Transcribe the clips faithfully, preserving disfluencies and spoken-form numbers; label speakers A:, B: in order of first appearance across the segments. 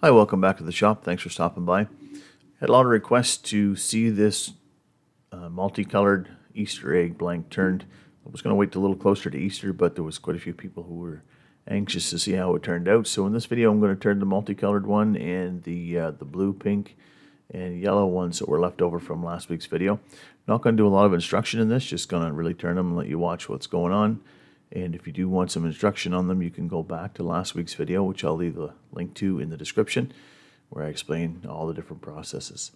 A: Hi, welcome back to the shop. Thanks for stopping by. Had a lot of requests to see this uh, multicolored Easter egg blank turned. I was going to wait a little closer to Easter, but there was quite a few people who were anxious to see how it turned out. So in this video, I'm going to turn the multicolored one and the uh, the blue, pink, and yellow ones that were left over from last week's video. Not going to do a lot of instruction in this, just going to really turn them and let you watch what's going on. And if you do want some instruction on them, you can go back to last week's video, which I'll leave a link to in the description, where I explain all the different processes.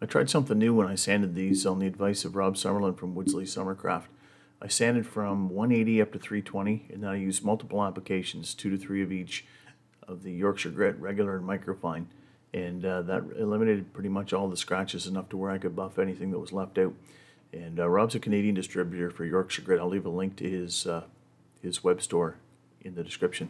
A: tried something new when I sanded these on the advice of Rob Summerlin from Woodsley Summercraft. I sanded from one eighty up to three twenty, and then I used multiple applications, two to three of each, of the Yorkshire Grit, regular and microfine, and uh, that eliminated pretty much all the scratches, enough to where I could buff anything that was left out. And uh, Rob's a Canadian distributor for Yorkshire Grit. I'll leave a link to his uh, his web store in the description.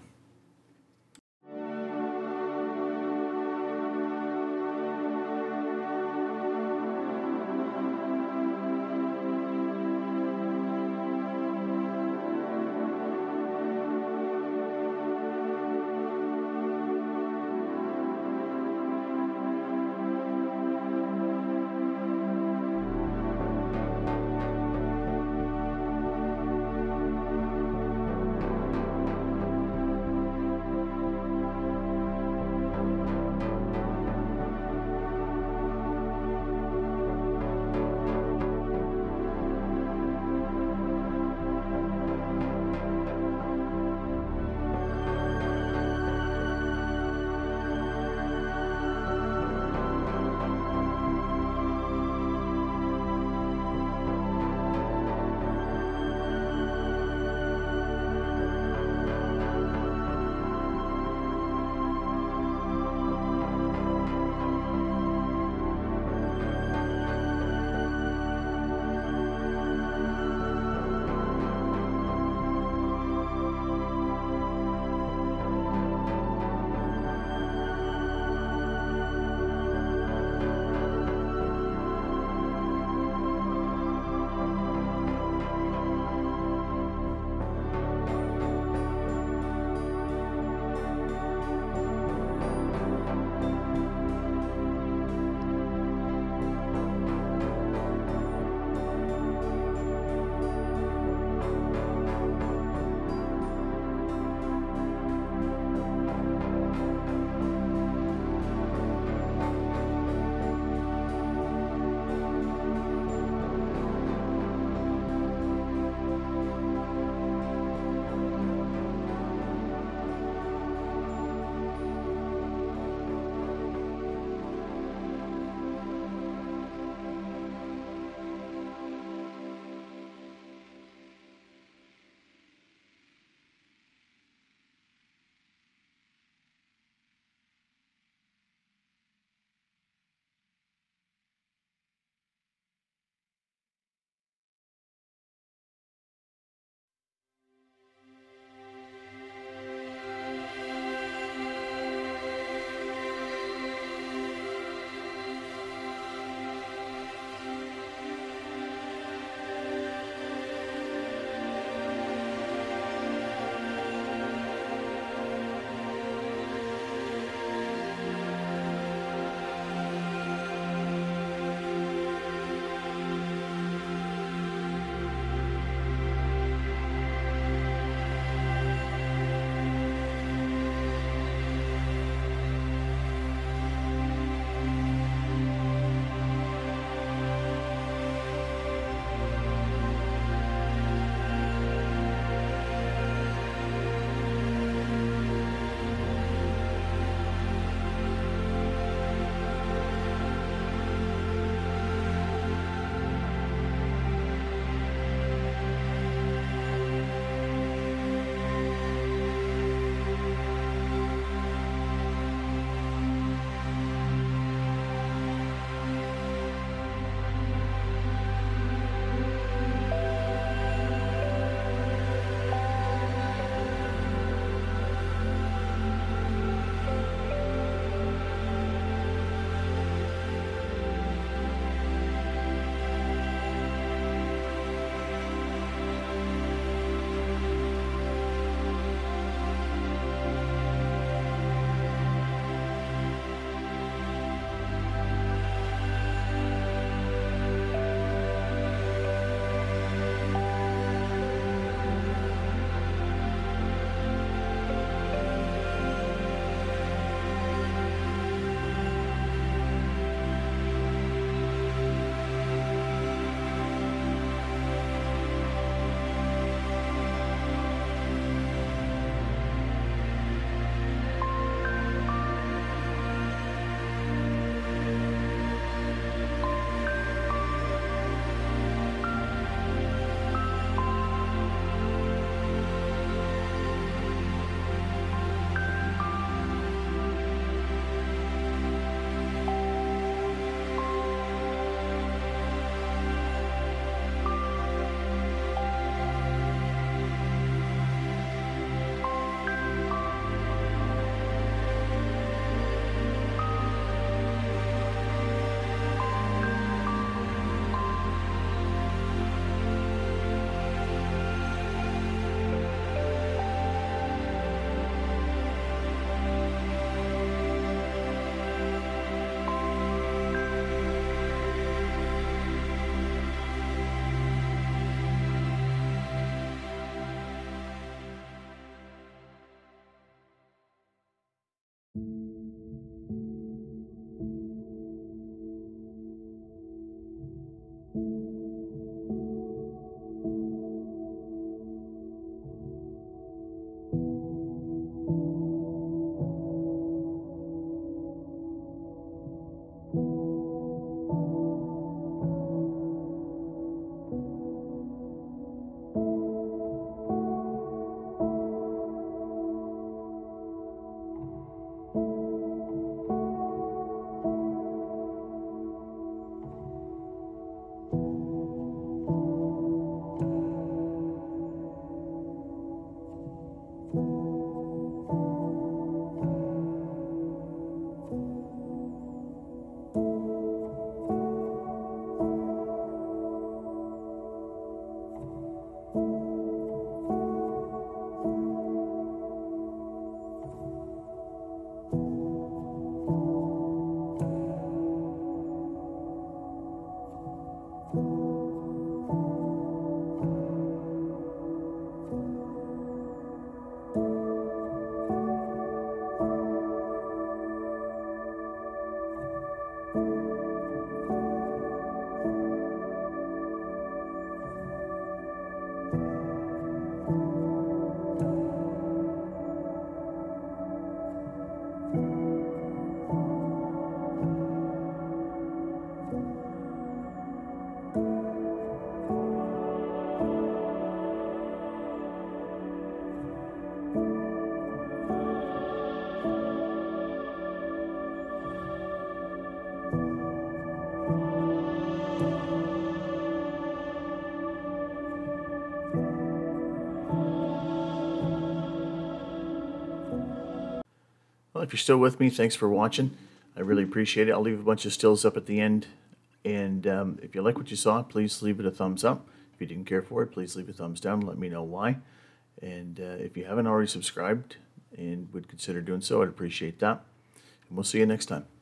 A: Well, if you're still with me, thanks for watching. I really appreciate it. I'll leave a bunch of stills up at the end. And um, if you like what you saw, please leave it a thumbs up. If you didn't care for it, please leave a thumbs down. Let me know why. And uh, if you haven't already subscribed and would consider doing so, I'd appreciate that. And we'll see you next time.